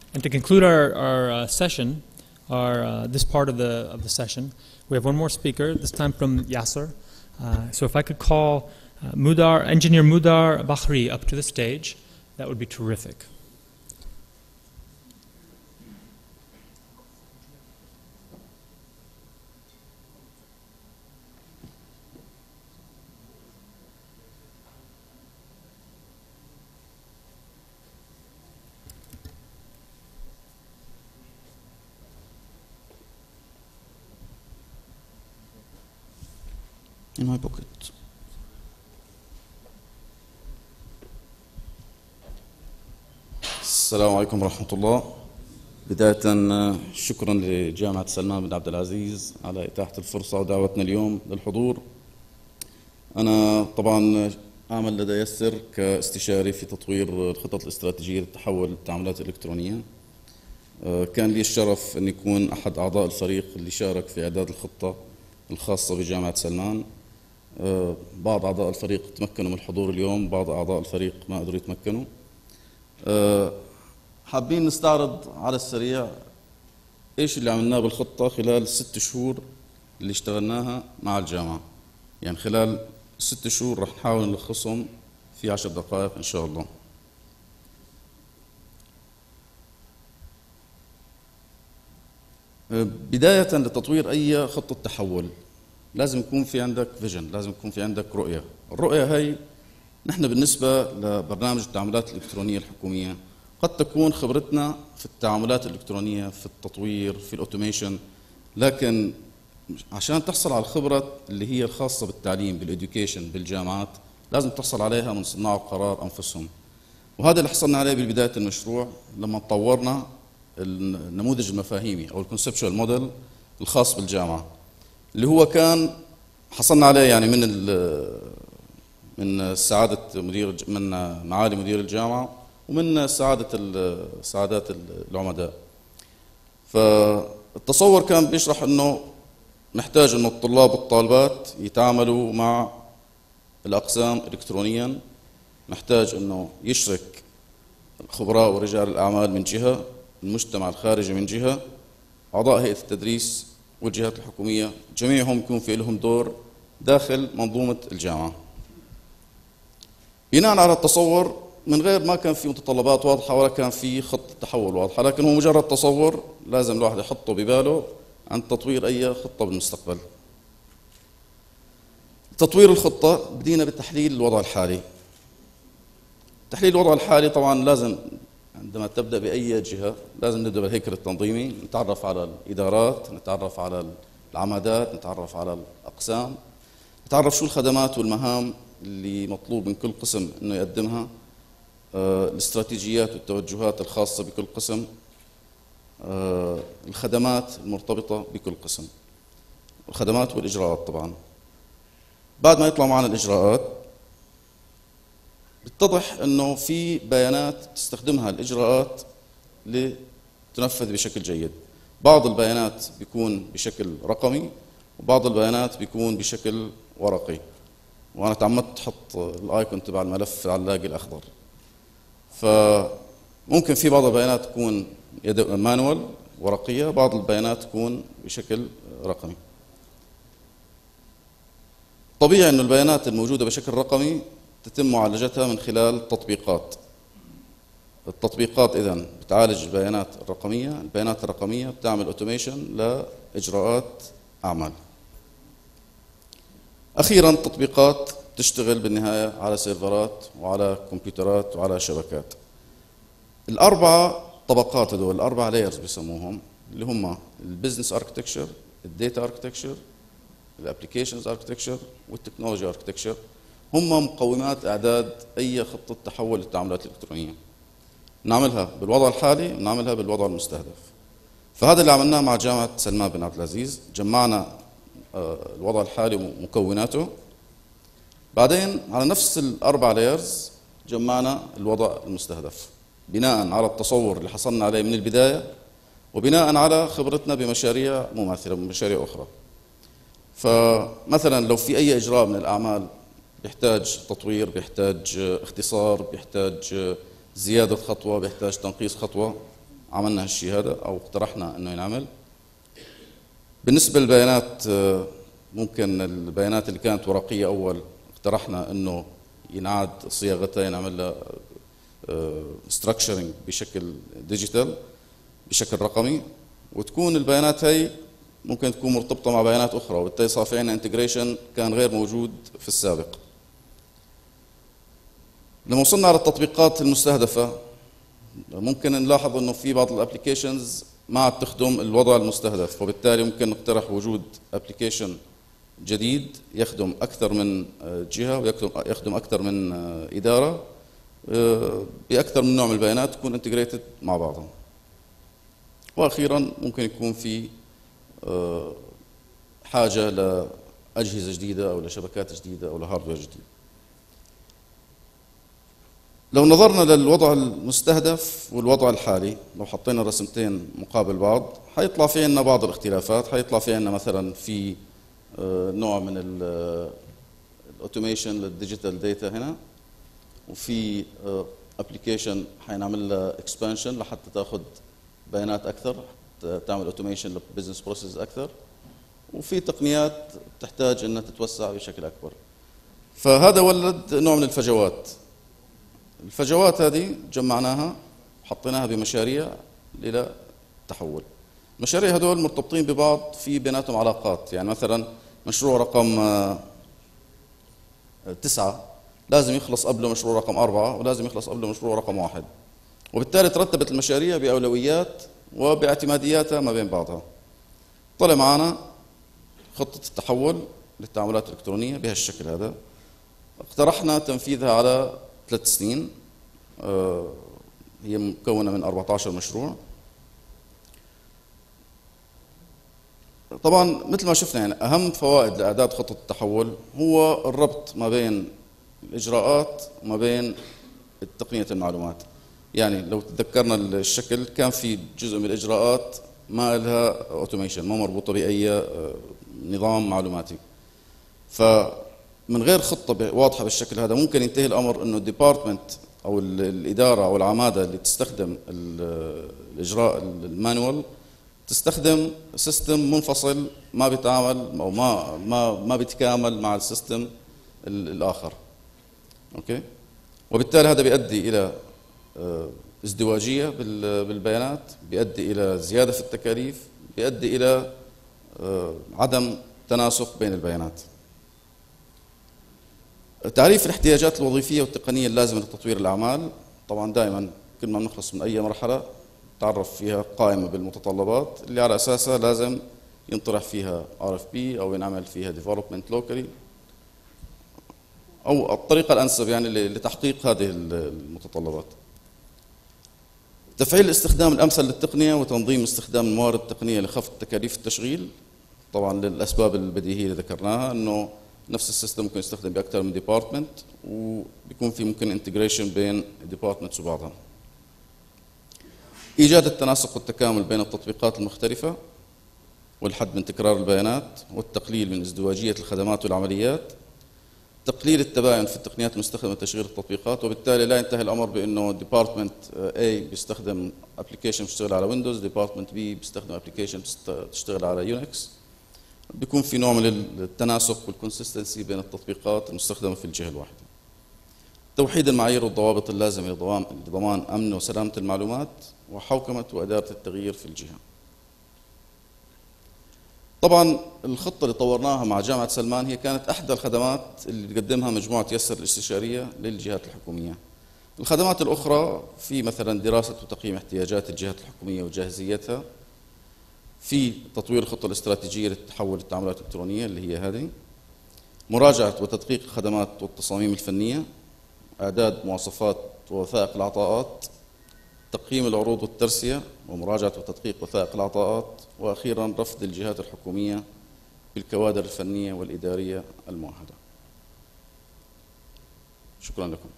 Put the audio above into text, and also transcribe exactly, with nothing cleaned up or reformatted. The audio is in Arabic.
And to conclude our, our uh, session, our, uh, this part of the, of the session, we have one more speaker, this time from Yasser. Uh, so if I could call uh, Mudar, Engineer Mudar Bakhri up to the stage, that would be terrific. In my pocket. السلام عليكم ورحمة الله. بداية شكرا لجامعة سلمان بن عبد العزيز على إتاحة الفرصة ودعوتنا اليوم للحضور. أنا طبعا أعمل لدى يسر كاستشاري في تطوير الخطط الاستراتيجية للتحول للتعاملات الإلكترونية. كان لي الشرف أن يكون أحد أعضاء الفريق اللي شارك في إعداد الخطة الخاصة بجامعة سلمان. بعض أعضاء الفريق تمكنوا من الحضور اليوم، بعض أعضاء الفريق ما قدروا يتمكنوا. حابين نستعرض على السريع إيش اللي عملناه بالخطة خلال الست شهور اللي اشتغلناها مع الجامعة. يعني خلال الست شهور رح نحاول نلخصهم في عشر دقائق إن شاء الله. بداية لتطوير أي خطة تحول لازم يكون في عندك فيجن، لازم يكون في عندك رؤية. الرؤية هي نحن بالنسبة لبرنامج التعاملات الإلكترونية الحكومية قد تكون خبرتنا في التعاملات الإلكترونية، في التطوير، في الأوتوميشن، لكن عشان تحصل على الخبرة اللي هي الخاصة بالتعليم، بالإديوكيشن، بالجامعات، لازم تحصل عليها من صناع القرار أنفسهم. وهذا اللي حصلنا عليه ببداية المشروع لما طورنا النموذج المفاهيمي أو الكونسبشوال موديل الخاص بالجامعة، اللي هو كان حصلنا عليه يعني من من سعادة مدير من معالي مدير الجامعة ومن سعادة سعادات العمداء. فالتصور كان بيشرح انه نحتاج انه الطلاب والطالبات يتعاملوا مع الاقسام الكترونيا، نحتاج انه يشرك الخبراء ورجال الاعمال من جهة، المجتمع الخارجي من جهة، اعضاء هيئة التدريس والجهات الحكومية جميعهم يكون في لهم دور داخل منظومة الجامعة. بناء على التصور من غير ما كان في متطلبات واضحة ولا كان في خطة تحول واضحة، لكن هو مجرد تصور لازم الواحد يحطه بباله عن تطوير أي خطة بالمستقبل. تطوير الخطة بدينا بتحليل الوضع الحالي. تحليل الوضع الحالي طبعا لازم عندما تبدأ بأي جهة لازم نبدأ بالهيكل التنظيمي، نتعرف على الإدارات، نتعرف على العمادات، نتعرف على الأقسام، نتعرف شو الخدمات والمهام اللي مطلوب من كل قسم إنه يقدمها، آه، الاستراتيجيات والتوجهات الخاصة بكل قسم، آه، الخدمات المرتبطة بكل قسم، الخدمات والإجراءات. طبعا بعد ما يطلع معنا الإجراءات بتتضح انه في بيانات تستخدمها الاجراءات لتنفذ بشكل جيد. بعض البيانات بيكون بشكل رقمي وبعض البيانات بيكون بشكل ورقي، وانا تعمدت احط الايكون تبع الملف على اللاقي الاخضر. فممكن في بعض البيانات تكون مانوال ورقيه، بعض البيانات تكون بشكل رقمي. طبيعي انه البيانات الموجوده بشكل رقمي تتم معالجتها من خلال تطبيقات. التطبيقات إذن بتعالج البيانات الرقمية، البيانات الرقمية بتعمل أوتوميشن لإجراءات أعمال. أخيراً التطبيقات تشتغل بالنهاية على سيرفرات وعلى كمبيوترات وعلى شبكات. الأربعة طبقات هذول، الأربعة لايرز بيسموهم، اللي هم البزنس اركتكتشر، الداتا اركتكتشر، الابلكيشنز اركتكتشر، والتكنولوجي اركتكتشر، هم مقومات إعداد أي خطة تحول للتعاملات الإلكترونية. نعملها بالوضع الحالي ونعملها بالوضع المستهدف. فهذا اللي عملناه مع جامعة سلمان بن عبد العزيز، جمعنا الوضع الحالي ومكوناته، بعدين على نفس الأربع لايرز جمعنا الوضع المستهدف بناء على التصور اللي حصلنا عليه من البداية وبناء على خبرتنا بمشاريع مماثلة بمشاريع أخرى. فمثلا لو في أي إجراء من الأعمال بيحتاج تطوير، بيحتاج اختصار، بيحتاج زيادة خطوة، بيحتاج تنقيص خطوة، عملنا هالشيء هذا أو اقترحنا أنه ينعمل. بالنسبة للبيانات، ممكن البيانات اللي كانت ورقية أول اقترحنا أنه ينعاد صياغتها، ينعمل لها structuring بشكل ديجيتال، بشكل رقمي، وتكون البيانات هي ممكن تكون مرتبطة مع بيانات أخرى، وبالتالي صار في عندنا انتجريشن كان غير موجود في السابق. لما وصلنا على التطبيقات المستهدفة ممكن نلاحظ انه في بعض الابلكيشنز ما عاد تخدم الوضع المستهدف، وبالتالي ممكن نقترح وجود ابلكيشن جديد يخدم اكثر من جهة ويخدم يخدم اكثر من إدارة باكثر من نوع من البيانات تكون انتجريتد مع بعضها. واخيرا ممكن يكون في حاجة لأجهزة جديدة او لشبكات جديدة او لهاردوير جديد. لو نظرنا للوضع المستهدف والوضع الحالي، لو حطينا رسمتين مقابل بعض حيطلع في عندنا بعض الاختلافات. حيطلع في عندنا مثلا في نوع من الاوتوميشن للديجيتال داتا هنا، وفي ابلكيشن حينعمل لها اكسبانشن لحتى تاخذ بيانات اكثر، تعمل اوتوميشن للبزنس بروسيس اكثر، وفي تقنيات تحتاج انها تتوسع بشكل اكبر. فهذا ولد نوع من الفجوات. الفجوات هذه جمعناها وحطيناها بمشاريع إلى تحول. المشاريع هذول مرتبطين ببعض، في بيناتهم علاقات. يعني مثلا مشروع رقم تسعة لازم يخلص قبله مشروع رقم أربعة، ولازم يخلص قبله مشروع رقم واحد، وبالتالي ترتبت المشاريع بأولويات وباعتمادياتها ما بين بعضها. طلع معنا خطة التحول للتعاملات الإلكترونية بهالشكل هذا. اقترحنا تنفيذها على ثلاث سنين، هي مكونة من أربعة عشر مشروع. طبعا مثل ما شفنا يعني أهم فوائد لإعداد خطة التحول هو الربط ما بين الإجراءات وما بين تقنية المعلومات. يعني لو تذكرنا الشكل كان في جزء من الإجراءات ما لها أوتوميشن، ما مربوطة بأي نظام معلوماتي. ف من غير خطة واضحة بالشكل هذا ممكن ينتهي الأمر أنه الديبارتمنت أو الإدارة أو العمادة اللي تستخدم الإجراء المانوال تستخدم سيستم منفصل ما بيتعامل أو ما ما ما بيتكامل مع السيستم الآخر. أوكي؟ وبالتالي هذا بيؤدي إلى ازدواجية بالبيانات، بيؤدي إلى زيادة في التكاليف، بيؤدي إلى عدم تناسق بين البيانات. تعريف الاحتياجات الوظيفية والتقنية اللازمة لتطوير الأعمال. طبعا دائما كل ما بنخلص من أي مرحلة تعرف فيها قائمة بالمتطلبات اللي على أساسها لازم ينطرح فيها آر إف بي أو ينعمل فيها Development Locally، أو الطريقة الأنسب يعني لتحقيق هذه المتطلبات. تفعيل الاستخدام الأمثل للتقنية وتنظيم استخدام الموارد التقنية لخفض تكاليف التشغيل. طبعا للأسباب البديهية اللي ذكرناها، أنه نفس السيستم ممكن يستخدم بأكثر من ديبارتمنت، وبيكون في ممكن انتجريشن بين الديبارتمنتس وبعضها. إيجاد التناسق والتكامل بين التطبيقات المختلفة، والحد من تكرار البيانات، والتقليل من ازدواجية الخدمات والعمليات. تقليل التباين في التقنيات المستخدمة لتشغيل التطبيقات، وبالتالي لا ينتهي الأمر بأنه ديبارتمنت A بيستخدم ابلكيشن بتشتغل على ويندوز، ديبارتمنت B بيستخدم ابلكيشن بتشتغل على يونكس. بيكون في نوع من التناسق والكونسستنسي بين التطبيقات المستخدمة في الجهة الواحدة. توحيد المعايير والضوابط اللازمة لضمان أمن وسلامة المعلومات، وحوكمة وإدارة التغيير في الجهة. طبعا الخطة اللي طورناها مع جامعة سلمان هي كانت أحدى الخدمات اللي بتقدمها مجموعة يسر الاستشارية للجهات الحكومية. الخدمات الأخرى في مثلا دراسة وتقييم احتياجات الجهات الحكومية وجاهزيتها، في تطوير الخطة الاستراتيجية للتحول للتعاملات الإلكترونية اللي هي هذه، مراجعة وتدقيق الخدمات والتصاميم الفنية، إعداد مواصفات ووثائق العطاءات، تقييم العروض والترسية، ومراجعة وتدقيق وثائق العطاءات، وأخيرا رفض الجهات الحكومية بالكوادر الفنية والإدارية المؤهلة. شكرا لكم.